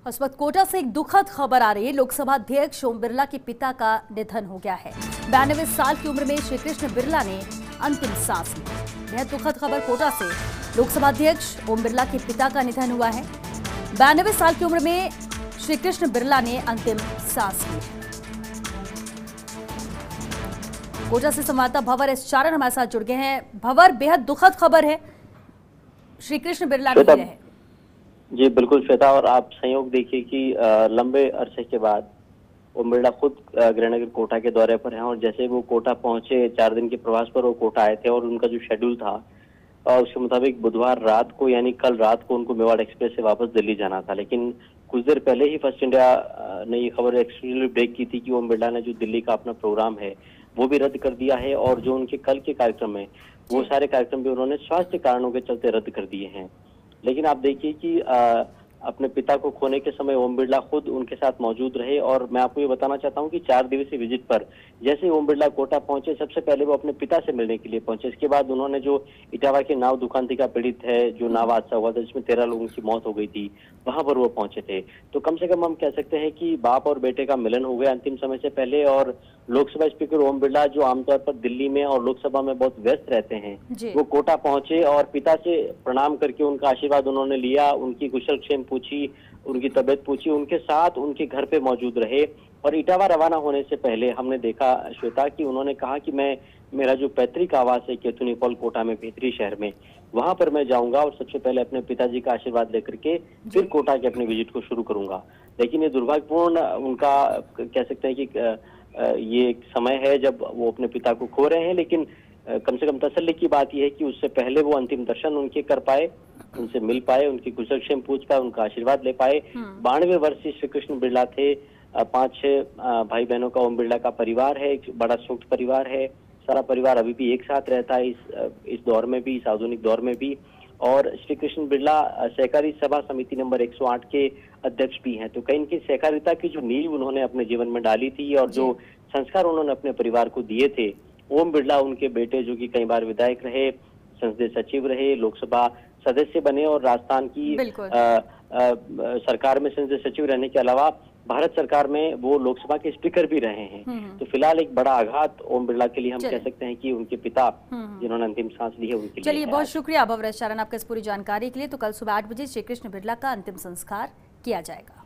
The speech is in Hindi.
उस वक्त कोटा से एक दुखद खबर आ रही है। लोकसभा अध्यक्ष ओम बिरला के पिता का निधन हो गया है। 92 साल की उम्र में श्री कृष्ण बिरला ने अंतिम सांस ली। बेहद दुखद खबर कोटा से। लोकसभा अध्यक्ष ओम बिरला के पिता का निधन हुआ है। 92 साल की उम्र में श्री कृष्ण बिरला ने अंतिम सांस ली। कोटा से संवाददाता भंवर एस चारण हमारे साथ जुड़ गए हैं। भंवर, बेहद दुखद खबर है, श्री कृष्ण बिरला नहीं रहे। जी बिल्कुल श्वेता, और आप संयोग देखिए कि लंबे अरसे के बाद ओम बिरला खुद गृहनगर कोटा के दौरे पर हैं, और जैसे वो कोटा पहुंचे, 4 दिन के प्रवास पर वो कोटा आए थे, और उनका जो शेड्यूल था उसके मुताबिक बुधवार रात को यानी कल रात को उनको मेवाड़ एक्सप्रेस से वापस दिल्ली जाना था। लेकिन कुछ देर पहले ही फर्स्ट इंडिया ने ये खबर एक्सक्लूसिवली ब्रेक की थी कि ओम बिरला ने जो दिल्ली का अपना प्रोग्राम है वो भी रद्द कर दिया है, और जो उनके कल के कार्यक्रम है वो सारे कार्यक्रम भी उन्होंने स्वास्थ्य कारणों के चलते रद्द कर दिए हैं। लेकिन आप देखिए कि अपने पिता को खोने के समय ओम बिरला खुद उनके साथ मौजूद रहे, और मैं आपको ये बताना चाहता हूं कि 4 दिवसीय विजिट पर जैसे ओम बिरला कोटा पहुंचे, सबसे पहले वो अपने पिता से मिलने के लिए पहुंचे। इसके बाद उन्होंने जो इटावा की नाव दुखांतिका पीड़ित है, जो नाव हादसा हुआ था जिसमें 13 लोगों की मौत हो गई थी, वहां पर वो पहुंचे थे। तो कम से कम हम कह सकते हैं कि बाप और बेटे का मिलन हो गया अंतिम समय से पहले। और लोकसभा स्पीकर ओम बिरला, जो आमतौर पर दिल्ली में और लोकसभा में बहुत व्यस्त रहते हैं, वो कोटा पहुंचे और पिता से प्रणाम करके उनका आशीर्वाद उन्होंने लिया, उनकी कुशलक्षेम पूछी, उनकी तबीयत पूछी, उनके साथ उनके घर पे मौजूद रहे। और इटावा रवाना होने से पहले हमने देखा श्वेता कि उन्होंने कहा कि मेरा जो पैतृक आवास है केतुनी पॉल कोटा में, भेतरी शहर में, वहां पर मैं जाऊंगा और सबसे पहले अपने पिताजी का आशीर्वाद लेकर के फिर कोटा के अपने विजिट को शुरू करूंगा। लेकिन ये दुर्भाग्यपूर्ण उनका कह सकते हैं कि ये एक समय है जब वो अपने पिता को खो रहे हैं। लेकिन कम से कम तसल्ली की बात यह है कि उससे पहले वो अंतिम दर्शन उनके कर पाए, उनसे मिल पाए, उनकी कुशलक्षेम पूछ पाए, उनका आशीर्वाद ले पाए। 92 वर्षीय श्री कृष्ण बिरला थे। 5-6 भाई बहनों का ओम बिरला का परिवार है, एक बड़ा संयुक्त परिवार है। सारा परिवार अभी भी एक साथ रहता है इस दौर में भी, इस आधुनिक दौर में भी। और श्री कृष्ण बिरला सहकारी सभा समिति नंबर 108 के अध्यक्ष भी हैं। तो कहीं इनकी सहकारिता की जो नींव उन्होंने अपने जीवन में डाली थी और जो संस्कार उन्होंने अपने परिवार को दिए थे, ओम बिरला उनके बेटे, जो कि कई बार विधायक रहे, संसदीय सचिव रहे, लोकसभा सदस्य बने, और राजस्थान की सरकार में संसदीय सचिव रहने के अलावा भारत सरकार में वो लोकसभा के स्पीकर भी रहे हैं। तो फिलहाल एक बड़ा आघात ओम बिरला के लिए हम कह सकते हैं कि उनके पिता जिन्होंने अंतिम सांस ली है उनके लिए। चलिए, बहुत शुक्रिया भंवर एस चारण आपका इस पूरी जानकारी के लिए। तो कल सुबह 8 बजे श्री कृष्ण बिरला का अंतिम संस्कार किया जाएगा।